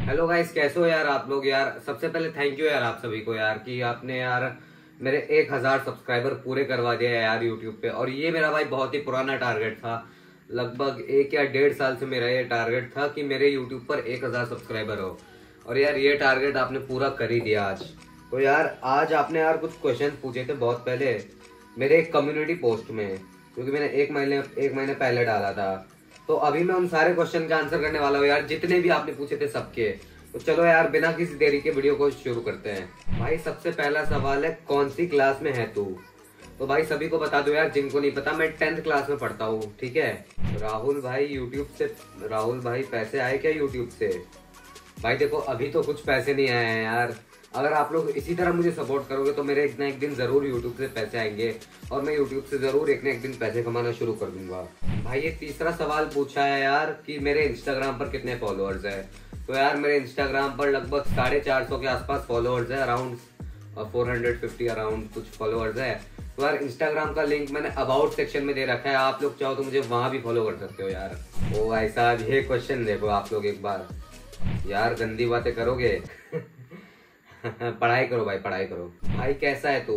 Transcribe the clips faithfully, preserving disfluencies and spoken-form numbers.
Hello guys, कैसे हो यार आप लोग। यार सबसे पहले थैंक यू यार आप सभी को यार कि आपने यार मेरे एक हजार सब्सक्राइबर पूरे करवा दिया है यार यूट्यूब पे। और ये मेरा भाई बहुत ही पुराना टारगेट था, लगभग एक या डेढ़ साल से मेरा ये टारगेट था कि मेरे यूट्यूब पर एक हजार सब्सक्राइबर हो। और यार ये टारगेट आपने पूरा कर ही दिया आज। तो यार आज आपने यार कुछ क्वेश्चन पूछे थे बहुत पहले मेरे एक कम्युनिटी पोस्ट में, क्योंकि मैंने एक महीने एक महीने पहले डाला था। तो अभी मैं उन सारे क्वेश्चन का आंसर करने वाला हूँ यार, जितने भी आपने पूछे थे सबके। तो चलो यार बिना किसी देरी के वीडियो को शुरू करते हैं। भाई सबसे पहला सवाल है, कौन सी क्लास में है तू। तो भाई सभी को बता दो यार, जिनको नहीं पता, मैं टेंथ क्लास में पढ़ता हूँ, ठीक है। राहुल भाई यूट्यूब से, राहुल भाई पैसे आए क्या यूट्यूब से। भाई देखो अभी तो कुछ पैसे नहीं आए हैं यार। अगर आप लोग इसी तरह मुझे सपोर्ट करोगे तो मेरे एक ना एक दिन जरूर यूट्यूब से पैसे आएंगे और मैं यूट्यूब से जरूर एक ना एक दिन पैसे कमाना शुरू कर दूंगा। भाई ये तीसरा सवाल पूछा है यार कि मेरे इंस्टाग्राम पर कितने फॉलोअर्स है। तो यार मेरे इंस्टाग्राम पर लगभग साढ़े चार सौ के आसपास फॉलोअर्स है, around four hundred fifty around कुछ फॉलोअर्स है। तो यार इंस्टाग्राम का लिंक मैंने अबाउट सेक्शन में दे रखा है, आप लोग चाहो तो मुझे वहां भी फॉलो कर सकते हो यार। ओ भाई साहब ये क्वेश्चन देखो आप लोग एक बार, यार गंदी बातें करोगे पढ़ाई करो भाई, पढ़ाई करो। भाई कैसा है तू।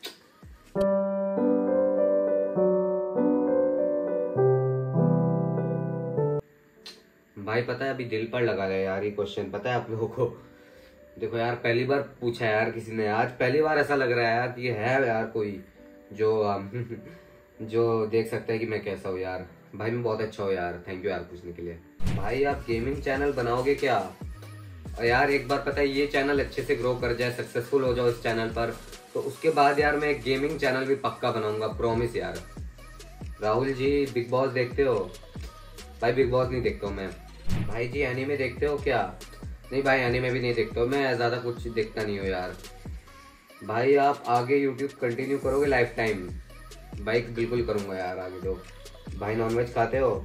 भाई पता है अभी दिल पर लगा है यार ये क्वेश्चन, पता है आप लोगों को। देखो यार पहली बार पूछा है यार किसी ने, आज पहली बार ऐसा लग रहा है यार कि है यार कोई जो जो देख सकता है कि मैं कैसा हूँ यार। भाई मैं बहुत अच्छा हूँ यार, थैंक यू यार पूछने के लिए। भाई आप गेमिंग चैनल बनाओगे क्या। और यार एक बार पता है ये चैनल अच्छे से ग्रो कर जाए, सक्सेसफुल हो जाओ इस चैनल पर, तो उसके बाद यार मैं एक गेमिंग चैनल भी पक्का बनाऊंगा, प्रॉमिस यार। राहुल जी बिग बॉस देखते हो। भाई बिग बॉस नहीं देखता हूँ मैं। भाई जी एनीमे देखते हो क्या। नहीं भाई एनीमे भी नहीं देखता हूँ मैं, ज़्यादा कुछ देखता नहीं हूँ यार। भाई आप आगे यूट्यूब कंटिन्यू करोगे लाइफ टाइम। भाई बिल्कुल करूँगा यार आगे तो। भाई नॉनवेज खाते हो।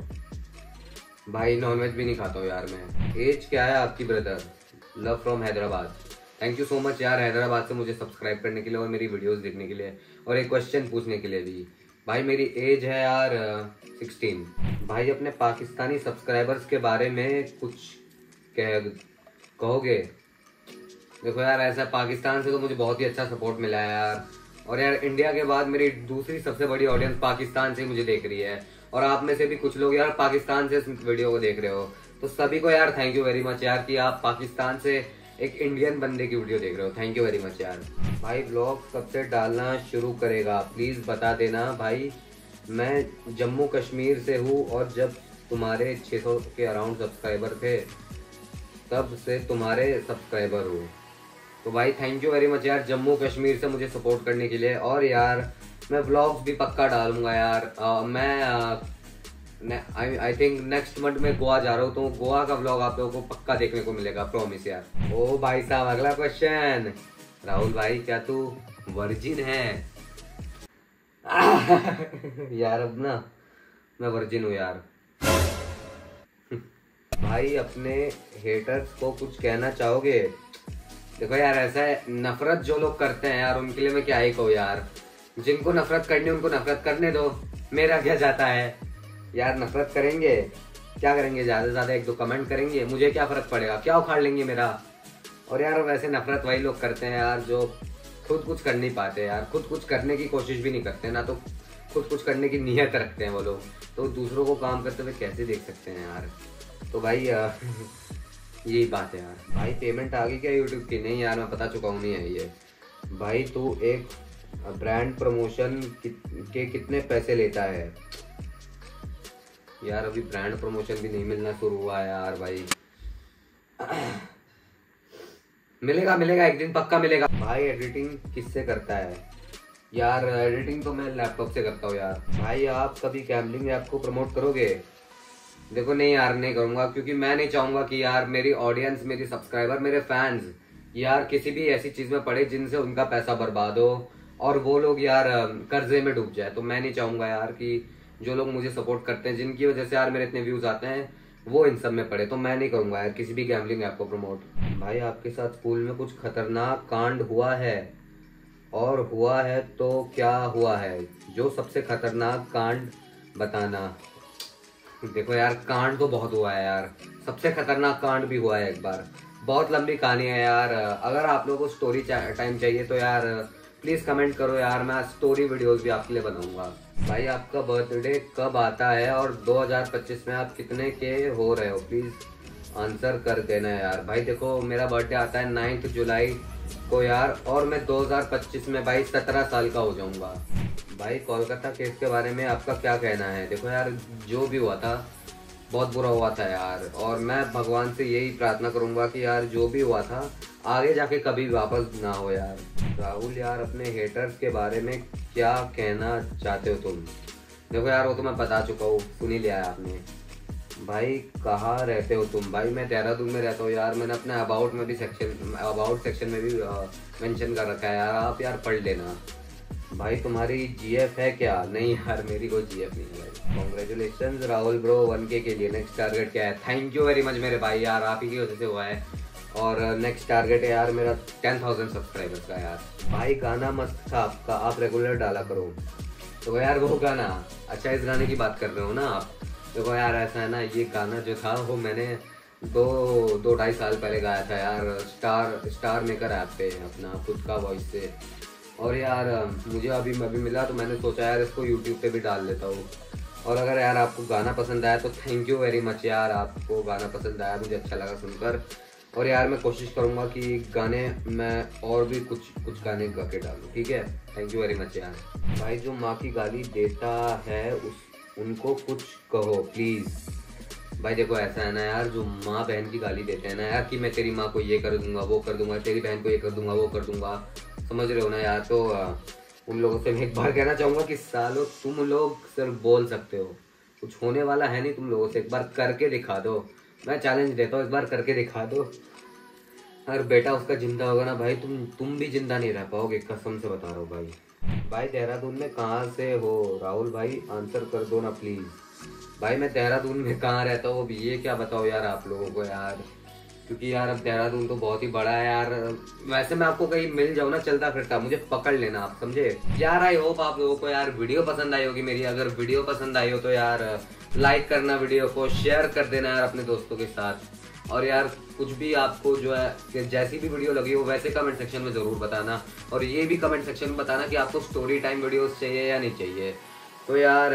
भाई नॉनवेज भी नहीं खाता हूँ यार मैं। एज क्या है आपकी brother. Love from Hyderabad. Thank you so much यार हैदराबाद से मुझे सब्सक्राइब करने के लिए और मेरी वीडियोस देखने के लिए और एक क्वेश्चन पूछने के लिए भी। भाई मेरी एज है यार सिक्सटीन। भाई अपने पाकिस्तानी सब्सक्राइबर्स के बारे में कुछ कह कहोगे। देखो यार ऐसा पाकिस्तान से तो मुझे बहुत ही अच्छा सपोर्ट मिला है यार। और यार इंडिया के बाद मेरी दूसरी सबसे बड़ी ऑडियंस पाकिस्तान से मुझे देख रही है, और आप में से भी कुछ लोग यार पाकिस्तान से इस वीडियो को देख रहे हो। तो सभी को यार थैंक यू वेरी मच यार कि आप पाकिस्तान से एक इंडियन बंदे की वीडियो देख रहे हो, थैंक यू वेरी मच यार। भाई ब्लॉग कब से डालना शुरू करेगा प्लीज बता देना। भाई मैं जम्मू कश्मीर से हूँ और जब तुम्हारे छह सौ के अराउंड सब्सक्राइबर थे तब से तुम्हारे सब्सक्राइबर हूँ। तो भाई थैंक यू वेरी मच यार जम्मू कश्मीर से मुझे सपोर्ट करने के लिए। और यार मैं व्लॉग्स भी पक्का डालूंगा यार। आ, मैं आई थिंक नेक्स्ट मंथ में गोवा जा रहा हूँ, तो गोवा का व्लॉग आप लोगों को पक्का देखने को मिलेगा, प्रॉमिस यार। ओ भाई साहब अगला क्वेश्चन। राहुल भाई क्या तू वर्जिन है यार अब ना मैं वर्जिन हूँ यार। भाई अपने हेटर्स को कुछ कहना चाहोगे। देखो यार ऐसा है, नफरत जो लोग करते हैं यार उनके लिए मैं क्या ही कहूँ यार। जिनको नफरत करनी उनको नफरत करने दो, मेरा क्या जाता है यार। नफरत करेंगे क्या करेंगे, ज्यादा से ज्यादा एक दो कमेंट करेंगे, मुझे क्या फर्क पड़ेगा, क्या उखाड़ लेंगे मेरा। और यार वैसे नफरत वही लोग करते हैं यार जो खुद कुछ कर नहीं पाते यार, खुद कुछ करने की कोशिश भी नहीं करते ना, तो खुद कुछ करने की नीयत रखते हैं वो लोग, तो दूसरों को काम करते हुए कैसे देख सकते हैं यार। तो भाई यही बात है यार। भाई पेमेंट आ गई क्या यूट्यूब की। नहीं यार मैं बता चुका हूँ नहीं है ये। भाई तू एक ब्रांड प्रमोशन के कितने पैसे लेता है। यार अभी ब्रांड प्रमोशन भी नहीं मिलना शुरू हुआ है यार भाई। मिलेगा मिलेगा एक दिन पक्का मिलेगा। भाई एडिटिंग किससे करता है। यार एडिटिंग तो मैं लैपटॉप से करता हूँ यार। भाई आप कभी गैम्बलिंग ऐप को प्रमोट करोगे। देखो नहीं यार नहीं करूंगा, क्योंकि मैं नहीं चाहूंगा कि यार मेरी ऑडियंस, मेरी सब्सक्राइबर, मेरे फैंस यार किसी भी ऐसी चीज में पड़े जिनसे उनका पैसा बर्बाद हो और वो लोग यार कर्जे में डूब जाए। तो मैं नहीं चाहूंगा यार कि जो लोग मुझे सपोर्ट करते हैं, जिनकी वजह से यार मेरे इतने व्यूज आते हैं, वो इन सब में पड़े। तो मैं नहीं करूंगा यार किसी भी गैम्बलिंग ऐप को प्रमोट। भाई आपके साथ स्कूल में कुछ खतरनाक कांड हुआ है, और हुआ है तो क्या हुआ है, जो सबसे खतरनाक कांड बताना। देखो यार कांड तो बहुत हुआ है यार, सबसे खतरनाक कांड भी हुआ है एक बार। बहुत लंबी कहानी है यार। अगर आप लोगों को स्टोरी टाइम चाहिए तो यार प्लीज कमेंट करो यार, मैं स्टोरी वीडियोस भी आपके लिए बनाऊंगा। भाई आपका बर्थडे कब आता है और दो हज़ार पच्चीस में आप कितने के हो रहे हो, प्लीज आंसर कर देना यार। भाई देखो मेरा बर्थडे आता है नाइन्थ जुलाई को यार, और मैं दो हज़ार पच्चीस में भाई सत्रह साल का हो जाऊंगा। भाई कोलकाता केस के बारे में आपका क्या कहना है? देखो यार जो भी हुआ था बहुत बुरा हुआ था यार, और मैं भगवान से यही प्रार्थना करूंगा कि यार जो भी हुआ था आगे जाके कभी वापस ना हो यार। राहुल यार अपने हेटर्स के बारे में क्या कहना चाहते हो तुम? देखो यार वो तो मैं बता चुका हूँ, सुन ही लिया है आपने। भाई कहाँ रहते हो तुम? भाई मैं देहरादून में रहता हूँ यार, मैंने अपने अबाउट में भी सेक्शन अबाउट सेक्शन में भी मेंशन कर रखा है यार, आप यार पढ़ लेना। भाई तुम्हारी जीएफ है क्या? नहीं यार मेरी कोई जीएफ नहीं है भाई। Congratulation Rahul bro one K के लिए। नेक्स्ट टारगेट क्या है? थैंक यू वेरी मच मेरे भाई यार, आप ही की वजह से हुआ है। और नेक्स्ट टारगेट है यार मेरा टेन थाउजेंड सब्सक्राइबर्स का यार। भाई गाना मस्त था आपका, आप रेगुलर डाला करो। तो यार वो गाना, अच्छा इस गाने की बात कर रहे हो ना आप? देखो यार ऐसा है ना, ये गाना जो था वो मैंने दो दो ढाई साल पहले गाया था यार, स्टार स्टार मेकर ऐप पे अपना खुद का वॉइस से। और यार मुझे अभी अभी मिला तो मैंने सोचा यार इसको यूट्यूब पे भी डाल लेता हूँ। और अगर यार आपको गाना पसंद आया तो थैंक यू वेरी मच यार, आपको गाना पसंद आया, मुझे अच्छा लगा सुनकर। और यार मैं कोशिश करूँगा कि गाने मैं और भी कुछ कुछ गाने गा के डालूँ, ठीक है? थैंक यू वेरी मच यार। भाई जो माँ की गाली देता है उस उनको कुछ कहो प्लीज़। भाई देखो ऐसा है ना यार, जो माँ बहन की गाली देते हैं ना यार कि मैं तेरी माँ को ये कर दूंगा वो कर दूंगा, तेरी बहन को ये कर दूंगा वो कर दूंगा, समझ रहे हो ना यार? तो उन लोगों से मैं एक बार कहना चाहूँगा कि सालो तुम लोग सिर्फ बोल सकते हो, कुछ होने वाला है नहीं तुम लोगों से। एक बार करके दिखा दो, मैं चैलेंज देता हूँ, एक बार करके दिखा दो। अगर बेटा उसका जिंदा होगा ना भाई, तुम तुम भी जिंदा नहीं रह पाओगे, कसम से बता रहा हूँ भाई। भाई देहरादून में कहाँ से हो राहुल भाई, आंसर कर दो ना प्लीज़। भाई मैं देहरादून में कहाँ रहता हूँ अभी ये क्या बताओ यार आप लोगों को यार, क्योंकि यार अब देहरादून तो बहुत ही बड़ा है यार। वैसे मैं आपको कहीं मिल जाऊँ ना चलता फिरता, मुझे पकड़ लेना, आप समझे यार। आई होप आप लोगों को यार वीडियो पसंद आई होगी मेरी। अगर वीडियो पसंद आई हो तो यार लाइक करना, वीडियो को शेयर कर देना यार अपने दोस्तों के साथ। और यार कुछ भी आपको जो है जैसी भी वीडियो लगी हो वैसे कमेंट सेक्शन में ज़रूर बताना, और ये भी कमेंट सेक्शन में बताना कि आपको स्टोरी टाइम वीडियोस चाहिए या नहीं चाहिए। तो यार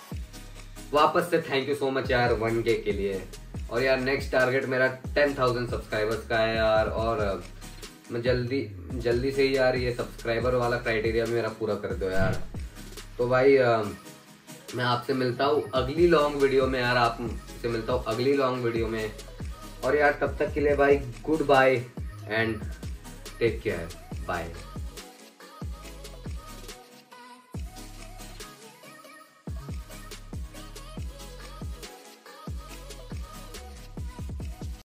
वापस से थैंक यू सो मच यार वन के के लिए। और यार नेक्स्ट टारगेट मेरा टेन थाउजेंड सब्सक्राइबर्स का है यार, और मैं जल्दी जल्दी से ही यार ये सब्सक्राइबर वाला क्राइटेरिया मेरा पूरा कर दो यार। तो भाई आ, मैं आपसे मिलता हूँ अगली लॉन्ग वीडियो में यार, आपसे मिलता हूँ अगली लॉन्ग वीडियो में। और यार तब तक के लिए भाई good bye and take care, bye.